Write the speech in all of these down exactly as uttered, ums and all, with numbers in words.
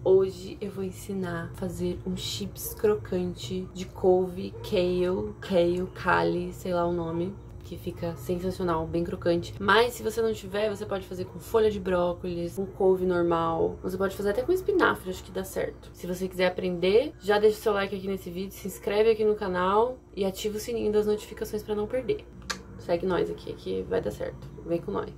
Hoje eu vou ensinar a fazer um chips crocante de couve, kale, kale, kale, sei lá o nome, que fica sensacional, bem crocante. Mas se você não tiver, você pode fazer com folha de brócolis, com couve normal. Você pode fazer até com espinafre, acho que dá certo. Se você quiser aprender, já deixa o seu like aqui nesse vídeo, se inscreve aqui no canal e ativa o sininho das notificações pra não perder. Segue nós aqui, que vai dar certo. Vem com nós.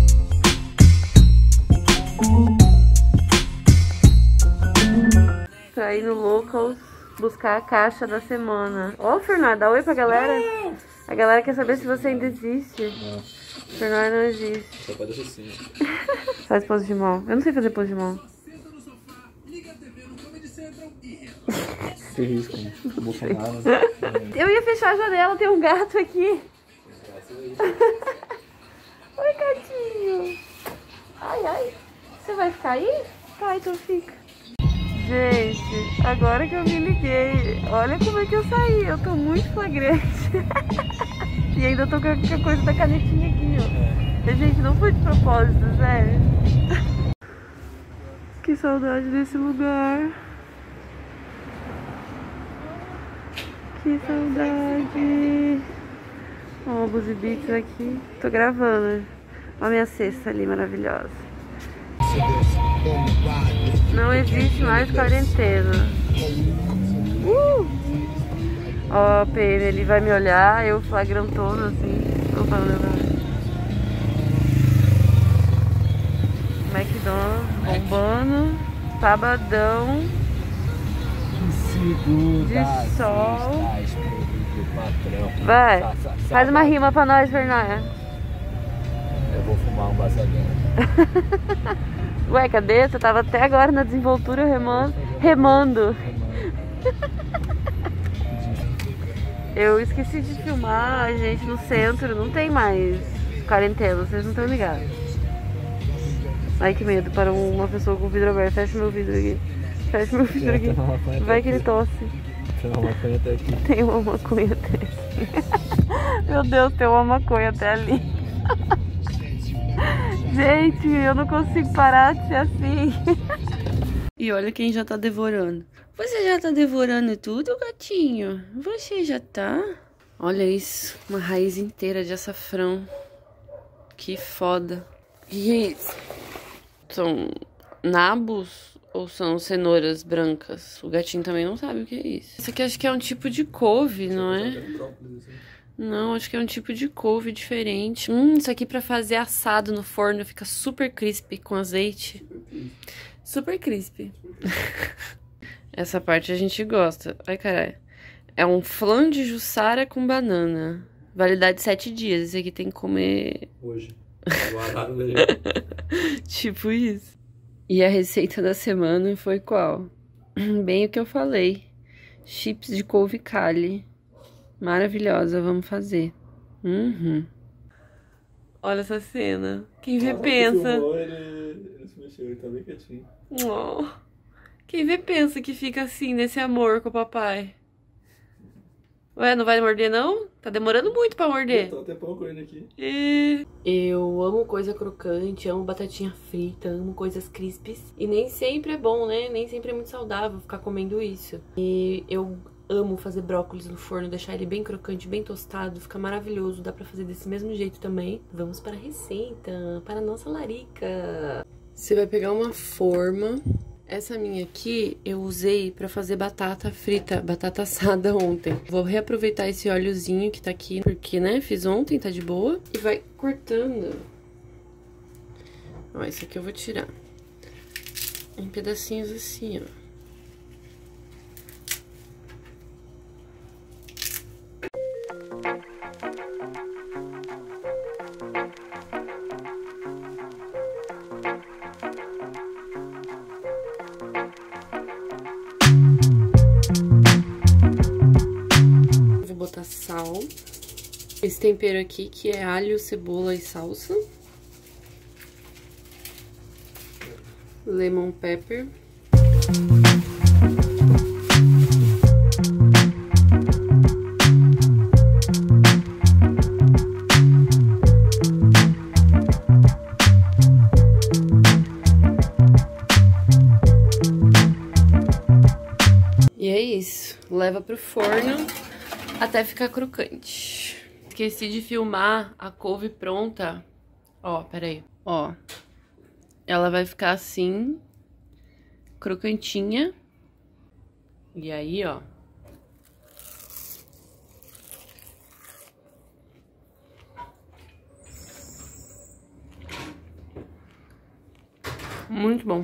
Pra ir no Locals buscar a caixa da semana. Ô, Fernando, dá oi pra galera. A galera quer saber se você ainda existe. Não. Fernando não existe. Só pode assim. Faz pose de mão. Eu não sei fazer pose de mão. Que risco, Bolsonaro. Eu ia fechar a janela, tem um gato aqui. Oi, gatinho. Ai, ai. Você vai ficar aí? Tá, então fica. Gente, agora que eu me liguei, olha como é que eu saí, eu tô muito flagrante. E ainda tô com a coisa da canetinha aqui, ó. Gente, não foi de propósito, sério. Que saudade desse lugar. Que saudade. Ó, o Buzi Beats aqui. Tô gravando. Olha a minha cesta ali, maravilhosa. Não existe mais quarentena. Uh! Ó, P M, ele vai me olhar, eu flagrantona assim. Tô falando agora. McDonald's bombando. Sabadão. De sol. Vai, faz uma rima pra nós, Fernanda. Eu vou fumar um baçadão. Ué, cadê? Você tava até agora na desenvoltura remando. remando. Eu esqueci de filmar, gente, no centro. Não tem mais quarentena, vocês não estão ligados. Ai, que medo para uma pessoa com vidro aberto. Fecha meu vidro aqui. Fecha meu vidro aqui. Vai que ele tosse. Tem uma maconha até aqui. Tem uma maconha até aqui. Meu Deus, tem uma maconha até ali. Gente, eu não consigo parar de ser assim. E olha quem já tá devorando. Você já tá devorando tudo, gatinho? Você já tá? Olha isso, uma raiz inteira de açafrão. Que foda. E é isso? São nabos ou são cenouras brancas? O gatinho também não sabe o que é isso. Isso aqui acho que é um tipo de couve, não é? Não, acho que é um tipo de couve diferente. Hum, isso aqui pra fazer assado no forno fica super crispy com azeite. Super crispy. Essa parte a gente gosta. Ai, caralho. É um flan de jussara com banana. Validade sete dias. Esse aqui tem que comer... Hoje. Tipo isso. E a receita da semana foi qual? Bem o que eu falei. Chips de couve kale. Maravilhosa, vamos fazer. Uhum. Olha essa cena. Quem vê pensa. Filmou, ele, ele se mexeu, ele tá bem quietinho. Oh. Quem vê pensa que fica assim, nesse amor com o papai. Ué, não vai morder não? Tá demorando muito pra morder. Eu tô até pouco ele aqui. E... Eu amo coisa crocante, amo batatinha frita, amo coisas crispes. E nem sempre é bom, né? Nem sempre é muito saudável ficar comendo isso. E eu... amo fazer brócolis no forno, deixar ele bem crocante, bem tostado, fica maravilhoso. Dá pra fazer desse mesmo jeito também. Vamos para a receita, para a nossa larica. Você vai pegar uma forma. Essa minha aqui eu usei pra fazer batata frita, batata assada ontem. Vou reaproveitar esse óleozinho que tá aqui, porque, né, fiz ontem, tá de boa. E vai cortando. Ó, esse aqui eu vou tirar. Em pedacinhos assim, ó. Botar sal, esse tempero aqui que é alho, cebola e salsa, lemon pepper, é isso. Leva pro forno até ficar crocante. Esqueci de filmar a couve pronta. Ó, peraí. Ó. Ela vai ficar assim, crocantinha. E aí, ó. Muito bom.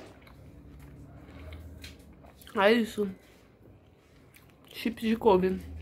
É isso. Chips de couve.